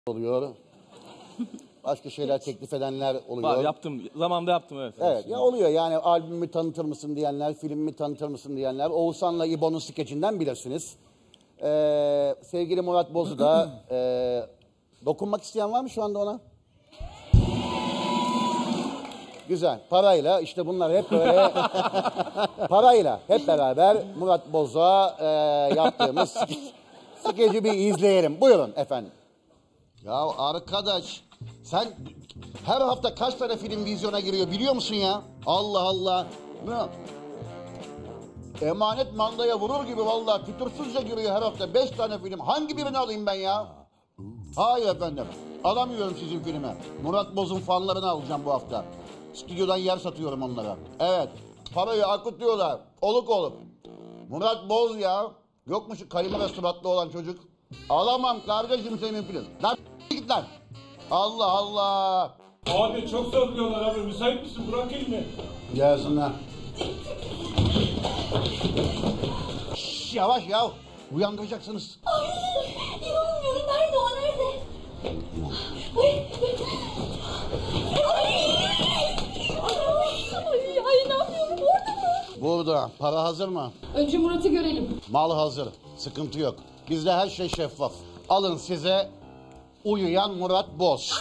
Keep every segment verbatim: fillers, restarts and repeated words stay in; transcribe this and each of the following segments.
oluyor. Başka şeyler teklif edenler oluyor. Var, yaptım. Zamanında yaptım, evet. Evet, ya oluyor yani, albümümü tanıtır mısın diyenler, filmimi tanıtır mısın diyenler. Oğuzhan'la İbo'nun skecinden bilirsiniz. Ee, sevgili Murat Boz'u da e, dokunmak isteyen var mı şu anda ona? Güzel. Parayla işte bunlar hep böyle parayla hep beraber Murat Boz'a e, yaptığımız skeci bir izleyelim. Buyurun efendim. Ya arkadaş, sen her hafta kaç tane film vizyona giriyor biliyor musun ya? Allah Allah. Ne? Emanet mandaya vurur gibi vallahi fütursuzca giriyor her hafta. Beş tane film. Hangi birini alayım ben ya? Hayır efendim. Alamıyorum sizin filmi. Murat Boz'un fanlarını alacağım bu hafta. Stüdyodan yer satıyorum onlara. Evet. Parayı akıtıyorlar. Oluk olup. Murat Boz ya. Yok mu şu kalimera suratlı olan çocuk? Alamam kardeşim senin film. Lan git lan. Allah Allah. Abi çok zorluyorlar abi. Müsait misin? Bırak elini. Gelsinler. Şş, yavaş ya. Uyandıracaksınız. Ay, inanmıyorum. Nerede o? Nerede? Ay, ay, ay, inanmıyorum. Orada mı? Burada. Para hazır mı? Önce Murat'ı görelim. Mal hazır. Sıkıntı yok. Bizde her şey şeffaf. Alın size uyuyan Murat Boz.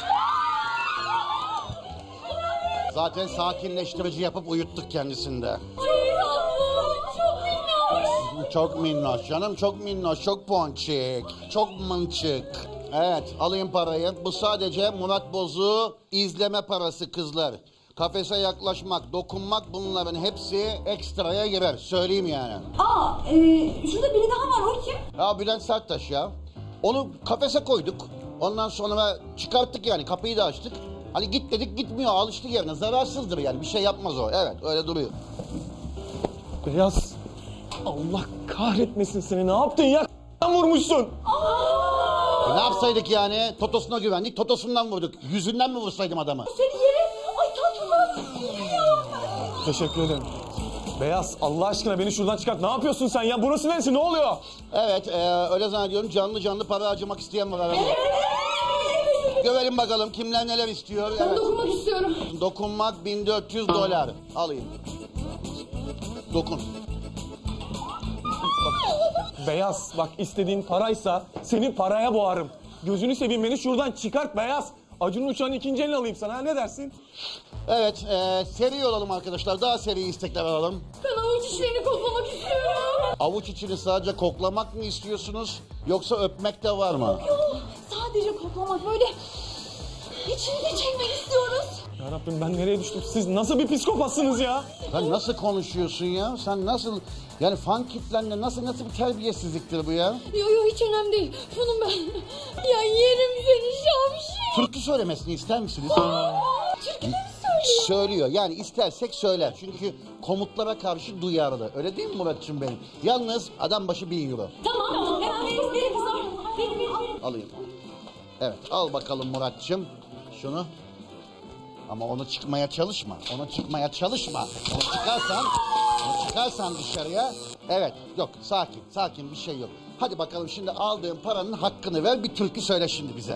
Zaten sakinleştirici yapıp uyuttuk kendisinde. Ay, tatlım. Çok minnoş. Çok minnoş canım, çok minnoş, çok ponçik, çok mınçık. Evet, alayım parayı. Bu sadece Murat Boz'u izleme parası kızlar. Kafese yaklaşmak, dokunmak, bunların hepsi ekstraya girer. Söyleyeyim yani. Aa, e, şurada biri daha var. O kim? Ya Bülent Serttaş ya. Onu kafese koyduk. Ondan sonra çıkarttık yani, kapıyı da açtık. Hani git dedik, gitmiyor, alıştı yerine. Zararsızdır yani, bir şey yapmaz o. Evet, öyle duruyor. Beyaz. Allah kahretmesin seni. Ne yaptın ya? Vurmuşsun. E ne yapsaydık yani? Totosuna güvendik, totosundan vurduk. Yüzünden mi vursaydım adamı? Seni yere. Ay tatlım. Teşekkür ederim. Beyaz, Allah aşkına beni şuradan çıkart. Ne yapıyorsun sen ya? Burası neresi? Ne oluyor? Evet, e, öyle zannediyorum. Canlı canlı para harcamak isteyen var aramızda. Görelim bakalım kimler neler istiyor. Ben Evet. dokunmak istiyorum. Dokunmak bin dört yüz dolar. Alayım. Dokun. Beyaz, bak istediğin paraysa seni paraya boğarım. Gözünü seveyim, beni şuradan çıkart Beyaz. Acun'un uçağının ikinci elini alayım sana. Ne dersin? Evet, e, seri olalım arkadaşlar. Daha seri istekler alalım. Ben avuç içlerini koklamak istiyorum. Avuç içini sadece koklamak mı istiyorsunuz? Yoksa öpmek de var mı? Yok, sadece koklamak, böyle içini de çekmek istiyoruz. Ya Rabbim, ben nereye düştüm? Siz nasıl bir psikopatsınız ya? Sen nasıl konuşuyorsun ya? Sen nasıl... Yani fan kitlenle nasıl nasıl bir terbiyesizliktir bu ya? Yok yok, hiç önemli değil. Bunun ben... Ya yerim seni şamşi. Türkü söylemesini ister misiniz? Türkü mü söylüyor? Söylüyor. Yani istersek söyler. Çünkü komutlara karşı duyarlı. Öyle değil mi Muratçım benim? Yalnız adam başı bin euro. Tamam tamam, hemen verin verin kızlar. Verin verin. Alayım. Evet, al bakalım Muratçım. Şunu. Ama onu çıkmaya çalışma. Onu çıkmaya çalışma. Onu çıkarsan, onu çıkarsan dışarıya. Evet, yok sakin, sakin bir şey yok. Hadi bakalım şimdi aldığın paranın hakkını ver. Bir türkü söyle şimdi bize.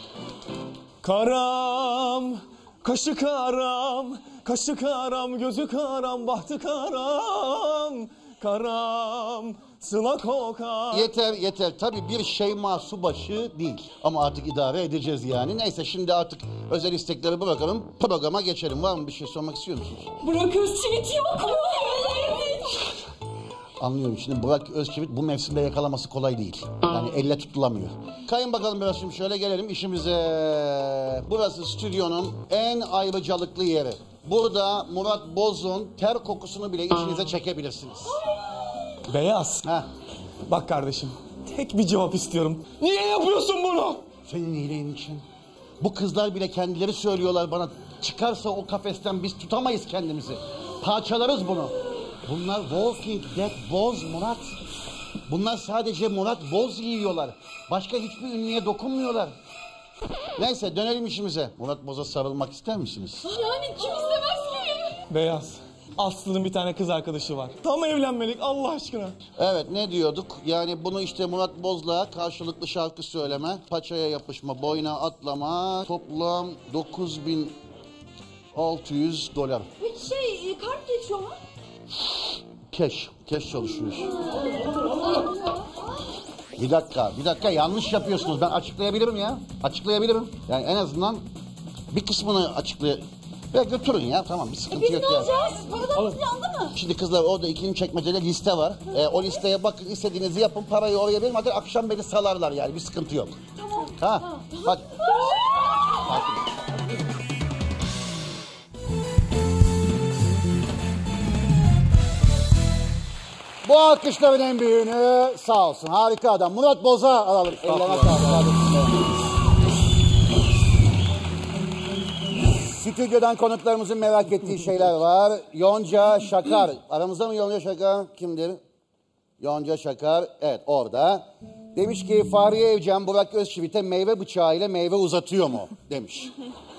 Karam, kaşı karam, kaşı karam, gözü karam, bahtı karam. Karam, sıla kokar. Yeter yeter. Tabii bir Şeyma Subaşı değil. Ama artık idare edeceğiz yani. Neyse şimdi artık özel istekleri bırakalım. Programa geçelim. Var mı bir şey sormak istiyor musunuz? Burak Özçivit yok mu? Anlıyorum. Şimdi Burak Özçivit bu mevsimde yakalaması kolay değil. Yani elle tutulamıyor. Kayın bakalım biraz şimdi şöyle gelelim işimize. Burası stüdyonun en ayrıcalıklı yeri. Burada Murat Boz'un ter kokusunu bile içinize çekebilirsiniz. Beyaz. Heh. Bak kardeşim, tek bir cevap istiyorum. Niye yapıyorsun bunu? Senin iyiliğin için. Bu kızlar bile kendileri söylüyorlar bana. Çıkarsa o kafesten biz tutamayız kendimizi. Parçalarız bunu. Bunlar Walking Dead Boz Murat. Bunlar sadece Murat Boz yiyorlar. Başka hiçbir ünlüye dokunmuyorlar. Neyse dönelim işimize. Murat Boz'a sarılmak ister misiniz? Yani kim istemez ki? Beyaz, Aslı'nın bir tane kız arkadaşı var. Tam evlenmelik Allah aşkına. Evet, ne diyorduk? Yani bunu işte Murat Boz'la karşılıklı şarkı söyleme, paçaya yapışma, boyuna atlama, toplam dokuz bin altı yüz dolar. Peki şey e, kart geçiyor mu? Keş, keş çalışıyor. Bir dakika, bir dakika yanlış yapıyorsunuz. Ben açıklayabilirim ya. Açıklayabilirim. Yani en azından bir kısmını açıklay... Ya götürün ya, tamam bir sıkıntı Biz yok ne ya. olacağız? Paradan yandı mı? Şimdi kızlar orada ikinci çekmecede liste var. Ee, o listeye bakın, istediğinizi yapın, parayı oraya verin. Hadi akşam beni salarlar yani, bir sıkıntı yok. Tamam. Ha? Tamam. Hadi. Bu alkışların en büyüğünü sağ olsun. Harika adam. Murat Boz'a alalım. Ellerine sağlık. Stüdyodan konuklarımızın merak ettiği şeyler var. Yonca Şakar. Aramızda mı Yonca Şakar? Kimdir? Yonca Şakar. Evet, orada. Demiş ki Fahriye Evcen Burak Özçivit'e meyve bıçağıyla meyve uzatıyor mu? Demiş.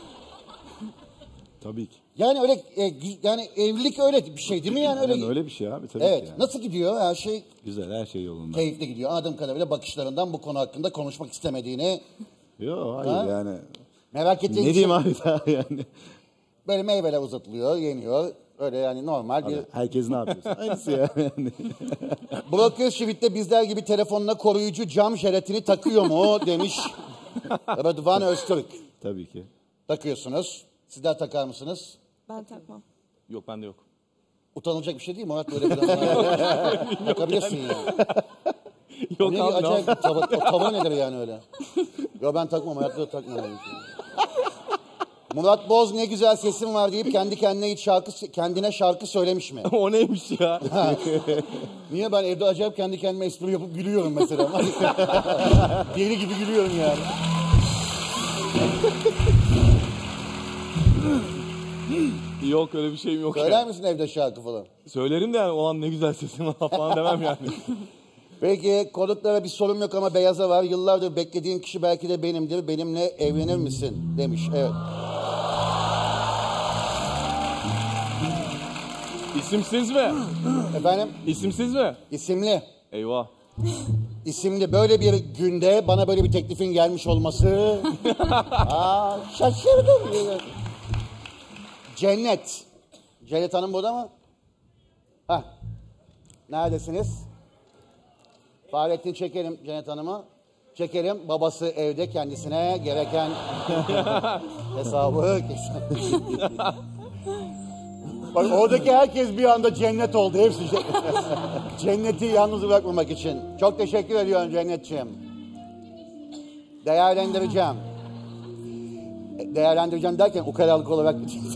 Tabii ki. Yani öyle e, yani evlilik öyle bir şey değil mi yani öyle? Yani öyle bir şey abi tabii Evet. ki yani. Nasıl gidiyor her şey? Güzel, her şey yolunda. Keyifli gidiyor. Anladığım kadarıyla bakışlarından bu konu hakkında konuşmak istemediğini Yok hayır Ha? yani. merak ettiğin Ne için diyeyim abi daha yani. böyle meyveler uzatılıyor, yeniyor. Öyle yani normal bir... Herkes ne yapıyorsa aynısı yani. Burak Özçivit de bizler gibi telefonuna koruyucu cam jelatini takıyor mu demiş Rıdvan Öztürk. Tabii ki. Takıyorsunuz. Sizler takar mısınız? Ben takmam. Yok bende yok. Utanılacak bir şey değil Murat böyle bir takabilirsin yani. Yok Ne abi ne acayip yap- bir tavır, o tavır nedir yani öyle? Yo ben takmam, hayatta da takmam. öyle bir şey. Murat Boz ne güzel sesin var deyip kendi kendine hiç şarkı kendine şarkı söylemiş mi? O neymiş ya? Niye ben evde acayip kendi kendime espri yapıp gülüyorum mesela. Deli gibi gülüyorum yani. Yok öyle bir şeyim yok. Söyler yani. misin evde şarkı falan? Söylerim de yani o an ne güzel sesim var falan demem yani. Peki konuklara bir sorum yok ama beyaza var. Yıllardır beklediğin kişi belki de benimdir. Benimle evlenir misin? Demiş. Evet. İsimsiz mi? Efendim? İsimsiz mi? İsimli. Eyvah. İsimli böyle bir günde bana böyle bir teklifin gelmiş olması. Aa, şaşırdım. Cennet. Cennet Hanım burada mı? Hah. Neredesiniz? Fahrettin çekelim Cennet Hanım'ı. Çekelim. Babası evde kendisine gereken hesabı kesin. Bak oradaki herkes bir anda cennet oldu. Hepsi cenneti yalnız bırakmamak için. Çok teşekkür ediyorum Cennetciğim. Değerlendireceğim. Değerlendireceğim derken ukalalık olarak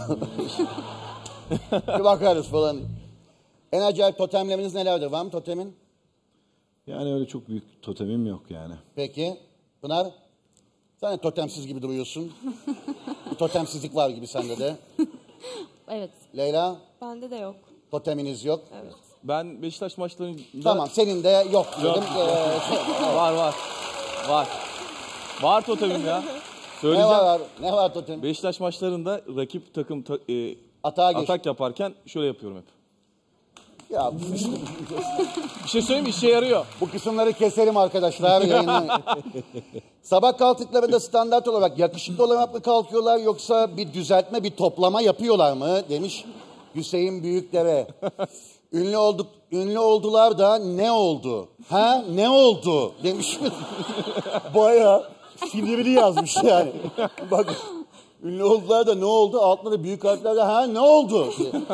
bir bakarız falan. En acayip totemleriniz nelerdir? Var mı totemin? Yani öyle çok büyük totemim yok yani. Peki. Pınar? Sen de totemsiz gibi duruyorsun. Bir totemsizlik var gibi sende de. Evet. Leyla? Bende de yok. Toteminiz yok. Evet. Ben Beşiktaş maçlarında... Tamam senin de yok dedim. Ee, şey, Var var. Var. Var totemim ya. ne Söyleyeceğim. var var? Ne var totem? Beşiktaş maçlarında rakip takım ta- e, Atağa geç. atak yaparken şöyle yapıyorum hep. Ya Bir şey söyleyeyim mi? İşe yarıyor. bu kısımları keselim arkadaşlar. Yayından. Sabah kalktıklarında standart olarak yakışıklı olarak mı kalkıyorlar yoksa bir düzeltme, bir toplama yapıyorlar mı? Demiş Hüseyin Büyükdere. Ünlü olduk, ünlü oldular da ne oldu? Ha ne oldu? Demiş. Bayağı sinirli yazmış yani. Bak ünlü oldular da ne oldu? Altında da büyük harflerle ha ne oldu?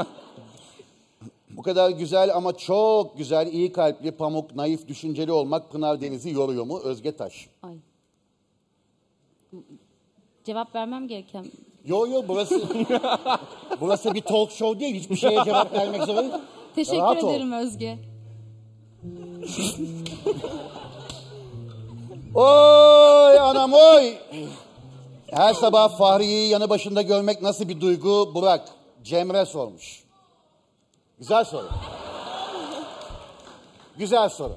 Bu kadar güzel ama çok güzel, iyi kalpli, pamuk, naif, düşünceli olmak Pınar Deniz'i yoruyor mu? Özge Taş. Ay. Cevap vermem gereken... Yo yo burası burası bir talk show değil. Hiçbir şeye cevap vermek zorunda değil. Teşekkür Rahat ol. ederim Özge. Oy anam oy. Her sabah Fahriye'yi yanı başında görmek nasıl bir duygu? Burak, Cemre sormuş. Güzel soru. Güzel soru.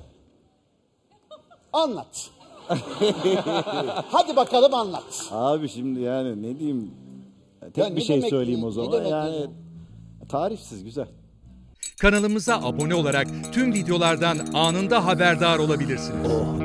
Anlat. Hadi bakalım anlat. Abi şimdi yani ne diyeyim? Tek Ya bir ne şey demek söyleyeyim ne- o ne zaman. demek Yani ya? tarifsiz güzel. Kanalımıza abone olarak tüm videolardan anında haberdar olabilirsiniz.